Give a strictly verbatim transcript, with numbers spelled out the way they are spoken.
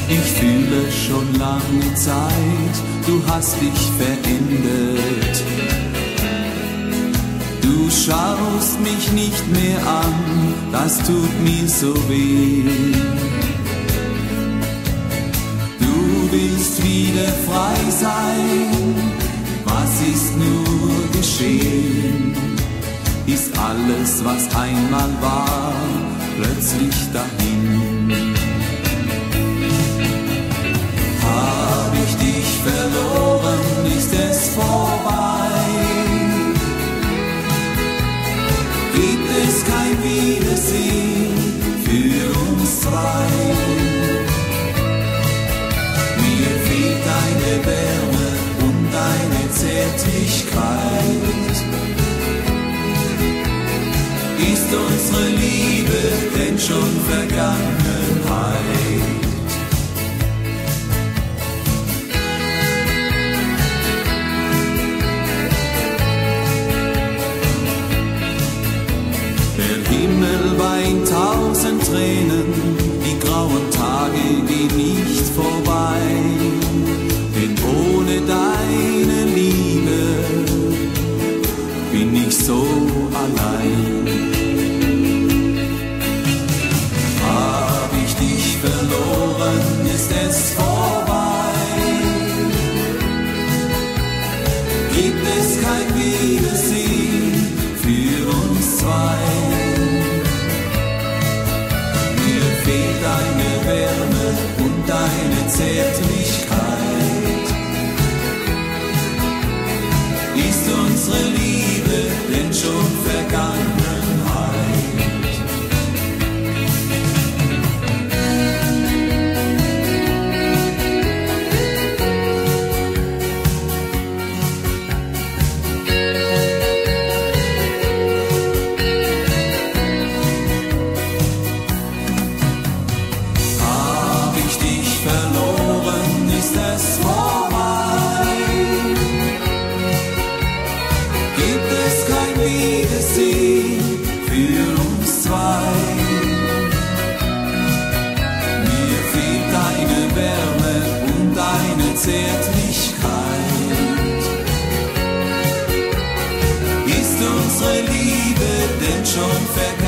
Ich fühle schon lange Zeit, du hast dich verändert. Du schaust mich nicht mehr an, das tut mir so weh. Du willst wieder frei sein, was ist nur geschehen? Ist alles, was einmal war, plötzlich dahin? Hab ich dich verloren, ist es vorbei? Gibt es kein Wiedersehen für uns zwei? Mir fehlt deine Wärme und deine Zärtlichkeit. Ist unsere Liebe denn schon Vergangenheit? Der Himmel weint tausend Tränen, die grauen Tage gehen nicht vorbei, denn ohne deine Liebe bin ich so allein. Hab ich dich verloren, ist es vorbei? Gibt es kein Wiedersehen für uns zwei? Mir fehlt deine Wärme und deine Zärtlichkeit. Ist unsere Liebe denn schon Vergangenheit? Hab ich dich verloren, ist es vorbei? Gibt es kein Wiedersehen für uns zwei? Mir fehlt deine Wärme und deine Zärtlichkeit. Ist unsere Liebe denn schon vergangen?